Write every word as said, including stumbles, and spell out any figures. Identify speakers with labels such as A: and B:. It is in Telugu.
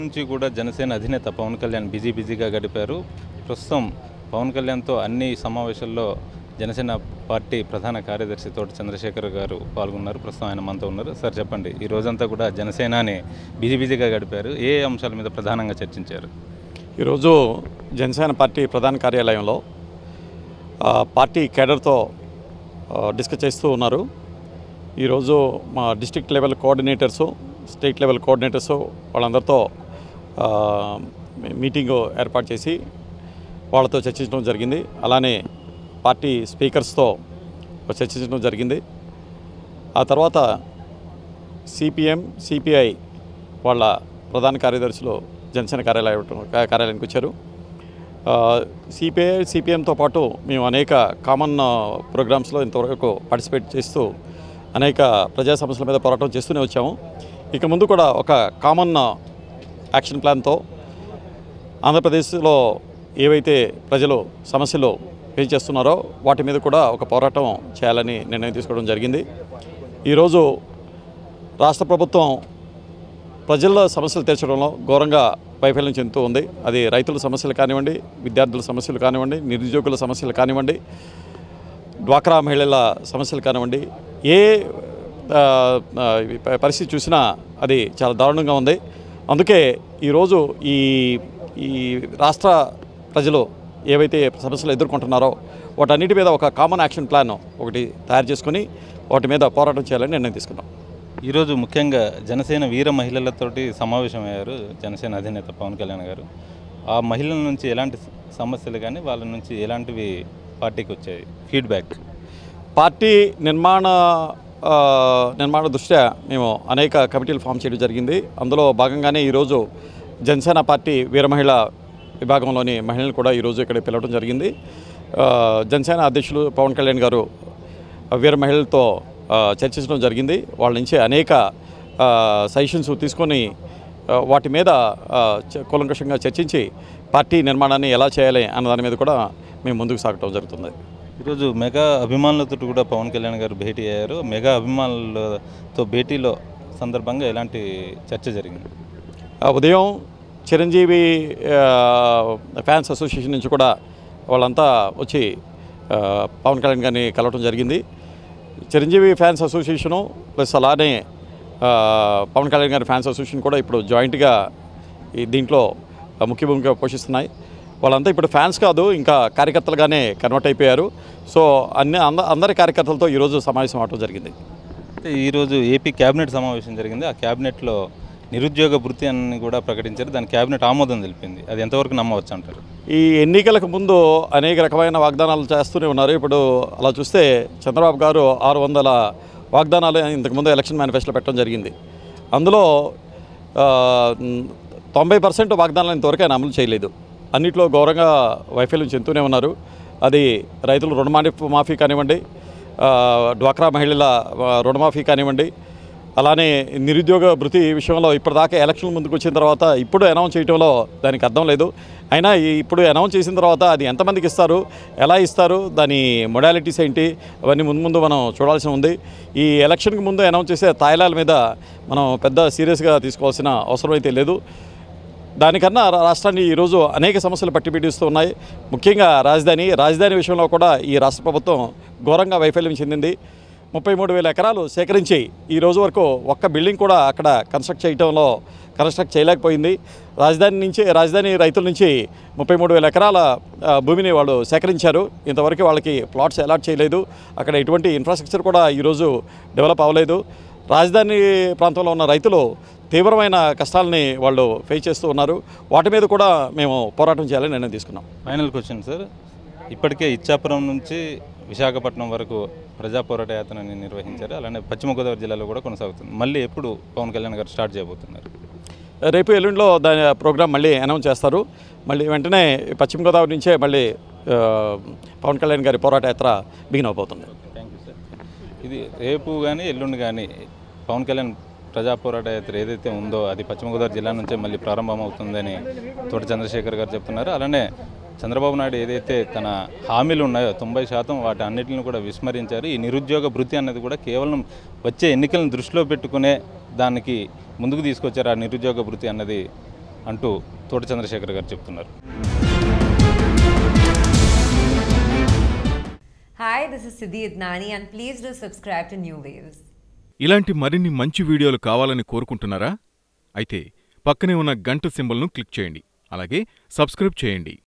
A: నుంచి కూడా జనసేన అధినేత పవన్ కళ్యాణ్ బిజీ బిజీగా గడిపారు. ప్రస్తుతం పవన్ కళ్యాణ్తో అన్ని సమావేశాల్లో జనసేన పార్టీ ప్రధాన కార్యదర్శి తోట చంద్రశేఖర్ గారు పాల్గొన్నారు. ప్రస్తుతం ఆయన మనతో ఉన్నారు. సార్ చెప్పండి, ఈ రోజంతా కూడా జనసేనని బిజీ బిజీగా గడిపారు. ఏ అంశాల మీద ప్రధానంగా చర్చించారు?
B: ఈరోజు జనసేన పార్టీ ప్రధాన కార్యాలయంలో పార్టీ కేడర్తో డిస్కస్ చేస్తూ ఉన్నారు. ఈరోజు మా district level coordinators, state level coordinators వాళ్ళందరితో మీటింగ్ ఏర్పాటు చేసి వాళ్ళతో చర్చించడం జరిగింది. అలానే పార్టీ స్పీకర్స్తో చర్చించడం జరిగింది. ఆ తర్వాత సిపిఎం సిపిఐ వాళ్ళ ప్రధాన కార్యదర్శులు జనసేన కార్యాలయం కార్యాలయానికి వచ్చారు. సిపిఐ సిపిఎంతో పాటు మేము అనేక కామన్ ప్రోగ్రామ్స్లో ఇంతవరకు పార్టిసిపేట్ చేస్తూ అనేక ప్రజా సమస్యల మీద పోరాటం చేస్తూనే వచ్చాము. ఇక ముందు కూడా ఒక కామన్ యాక్షన్ ప్లాన్తో ఆంధ్రప్రదేశ్లో ఏవైతే ప్రజలు సమస్యలు ఫేస్ చేస్తున్నారో వాటి మీద కూడా ఒక పోరాటం చేయాలని నిర్ణయం తీసుకోవడం జరిగింది. ఈరోజు రాష్ట్ర ప్రభుత్వం ప్రజల సమస్యలు తీర్చడంలో ఘోరంగా వైఫల్యం చెందుతూ ఉంది. అది రైతుల సమస్యలు కానివ్వండి, విద్యార్థుల సమస్యలు కానివ్వండి, నిరుద్యోగుల సమస్యలు కానివ్వండి, డ్వాక్రా మహిళల సమస్యలు కానివ్వండి, ఏ పరిస్థితి చూసినా అది చాలా దారుణంగా ఉంది. అందుకే ఈరోజు ఈ ఈ రాష్ట్ర ప్రజలు ఏవైతే సమస్యలు ఎదుర్కొంటున్నారో వాటన్నిటి మీద ఒక కామన్ యాక్షన్ ప్లాన్ ఒకటి తయారు చేసుకుని వాటి మీద పోరాటం చేయాలని నిర్ణయం తీసుకున్నాం.
A: ఈరోజు ముఖ్యంగా జనసేన వీర మహిళలతోటి సమావేశమయ్యారు జనసేన అధినేత పవన్ కళ్యాణ్ గారు. ఆ మహిళల నుంచి ఎలాంటి సమస్యలు కానీ వాళ్ళ నుంచి ఎలాంటివి పార్టీకి వచ్చాయి ఫీడ్బ్యాక్?
B: పార్టీ నిర్మాణ నిర్మాణ దృష్ట్యా మేము అనేక కమిటీలు ఫామ్ చేయడం జరిగింది. అందులో భాగంగానే ఈరోజు జనసేన పార్టీ వీర మహిళ విభాగంలోని మహిళలు కూడా ఈరోజు ఇక్కడ పిలవడం జరిగింది. జనసేన అధ్యక్షులు పవన్ కళ్యాణ్ గారు వీర మహిళలతో చర్చించడం జరిగింది. వాళ్ళ నుంచి అనేక సజెషన్స్ తీసుకొని వాటి మీద కూలంకషంగా చర్చించి పార్టీ నిర్మాణాన్ని ఎలా చేయాలి అన్న దాని మీద కూడా మేము ముందుకు సాగటం జరుగుతుంది.
A: ఈరోజు మెగా అభిమానులతో కూడా పవన్ కళ్యాణ్ గారు భేటీ అయ్యారు. మెగా అభిమానులతో భేటీలో సందర్భంగా ఎలాంటి చర్చ జరిగింది?
B: ఉదయం చిరంజీవి ఫ్యాన్స్ అసోసియేషన్ నుంచి కూడా వాళ్ళంతా వచ్చి పవన్ కళ్యాణ్ గారిని కలవటం జరిగింది. చిరంజీవి ఫ్యాన్స్ అసోసియేషను ప్లస్ అలానే పవన్ కళ్యాణ్ గారి ఫ్యాన్స్ అసోసియేషన్ కూడా ఇప్పుడు జాయింట్గా ఈ దీంట్లో ముఖ్య భూమిక పోషిస్తున్నాయి. వాళ్ళంతా ఇప్పుడు ఫ్యాన్స్ కాదు, ఇంకా కార్యకర్తలుగానే కన్వర్ట్ అయిపోయారు. సో అన్ని అంద అందరి కార్యకర్తలతో ఈరోజు సమావేశం అవడం జరిగింది.
A: ఈరోజు ఏపీ క్యాబినెట్ సమావేశం జరిగింది. ఆ క్యాబినెట్లో నిరుద్యోగ భృతి అని కూడా ప్రకటించారు. దాని క్యాబినెట్ ఆమోదం తెలిపింది. అది ఎంతవరకు నమ్మవచ్చు అంటారు?
B: ఈ ఎన్నికలకు ముందు అనేక రకమైన వాగ్దానాలు చేస్తూనే ఉన్నారు. ఇప్పుడు అలా చూస్తే చంద్రబాబు గారు ఆరు వందల వాగ్దానాలు ఇంతకుముందు ఎలక్షన్ మేనిఫెస్టోలో పెట్టడం జరిగింది. అందులో తొంభై పర్సెంట్ వాగ్దానాలు ఇంతవరకు ఆయన అమలు చేయలేదు. అన్నింటిలో ఘోరంగా వైఫల్యం చెందుతూనే ఉన్నారు. అది రైతులు రుణమాఫీ మాఫీ కానివ్వండి, డ్వాక్రా మహిళల రుణమాఫీ కానివ్వండి, అలానే నిరుద్యోగ భృతి విషయంలో ఇప్పటిదాకా ఎలక్షన్ ముందుకు వచ్చిన తర్వాత ఇప్పుడు అనౌన్స్ చేయడంలో దానికి అర్థం లేదు. అయినా ఇప్పుడు అనౌన్స్ చేసిన తర్వాత అది ఎంతమందికి ఇస్తారు, ఎలా ఇస్తారు, దాని మొడాలిటీస్ ఏంటి, అవన్నీ ముందు ముందు మనం చూడాల్సి ఉంది. ఈ ఎలక్షన్కి ముందు అనౌన్స్ చేసే తాయిలాల మీద మనం పెద్ద సీరియస్గా తీసుకోవాల్సిన అవసరం అయితే లేదు. దానికన్నా రాష్ట్రాన్ని ఈరోజు అనేక సమస్యలు పట్టిపీడిస్తూ ఉన్నాయి. ముఖ్యంగా రాజధాని రాజధాని విషయంలో కూడా ఈ రాష్ట్ర ప్రభుత్వం ఘోరంగా వైఫల్యం చెందింది. ముప్పై మూడు వేల ఎకరాలు సేకరించి ఈ రోజు వరకు ఒక్క బిల్డింగ్ కూడా అక్కడ కన్స్ట్రక్ట్ చేయడంలో కన్స్ట్రక్ట్ చేయలేకపోయింది. రాజధాని నుంచి రాజధాని రైతుల నుంచి ముప్పై మూడు వేల ఎకరాల భూమిని వాళ్ళు సేకరించారు. ఇంతవరకు వాళ్ళకి ప్లాట్స్ అలాట్ చేయలేదు. అక్కడ ఎటువంటి ఇన్ఫ్రాస్ట్రక్చర్ కూడా ఈరోజు డెవలప్ అవ్వలేదు. రాజధాని ప్రాంతంలో ఉన్న రైతులు తీవ్రమైన కష్టాలని వాళ్ళు ఫేస్ చేస్తూ ఉన్నారు. వాటి మీద కూడా మేము పోరాటం చేయాలని నిర్ణయం తీసుకున్నాం.
A: ఫైనల్ క్వశ్చన్ సార్, ఇప్పటికే ఇచ్చాపురం నుంచి విశాఖపట్నం వరకు ప్రజా పోరాట యాత్రని నిర్వహించారు. అలానే పశ్చిమ గోదావరి జిల్లాలో కూడా కొనసాగుతుంది. మళ్ళీ ఎప్పుడు పవన్ కళ్యాణ్ గారు స్టార్ట్ చేయబోతున్నారు?
B: రేపు ఎల్లుండిలో దాని ప్రోగ్రాం మళ్ళీ అనౌన్స్ చేస్తారు. మళ్ళీ వెంటనే పశ్చిమ గోదావరి నుంచే మళ్ళీ పవన్ కళ్యాణ్ గారి పోరాట యాత్ర బిగిన్ అవబోతుంది.
A: Thank you sir. ఇది రేపు కానీ ఎల్లుండి కానీ పవన్ కళ్యాణ్ ప్రజా పోరాట యాత్ర ఏదైతే ఉందో అది పశ్చిమ గోదావరి జిల్లా నుంచే మళ్ళీ ప్రారంభం అవుతుందని తోట చంద్రశేఖర్ గారు చెప్తున్నారు. అలానే చంద్రబాబు నాయుడు ఏదైతే తన హామీలు ఉన్నాయో తొంభై శాతం వాటి అన్నిటిని కూడా విస్మరించారు. ఈ నిరుద్యోగ భృతి అన్నది కూడా కేవలం వచ్చే ఎన్నికలను దృష్టిలో పెట్టుకునే దానికి ముందుకు తీసుకొచ్చారు. ఆ నిరుద్యోగ భృతి అన్నది అంటూ తోట చంద్రశేఖర్ గారు చెప్తున్నారు.
C: Hi, this is Siddhi Idnani and please do subscribe to New Waves.
D: ఇలాంటి మరిన్ని మంచి వీడియోలు కావాలని కోరుకుంటున్నారా? అయితే పక్కనే ఉన్న గంట సింబల్ను క్లిక్ చేయండి. అలాగే సబ్స్క్రైబ్ చేయండి.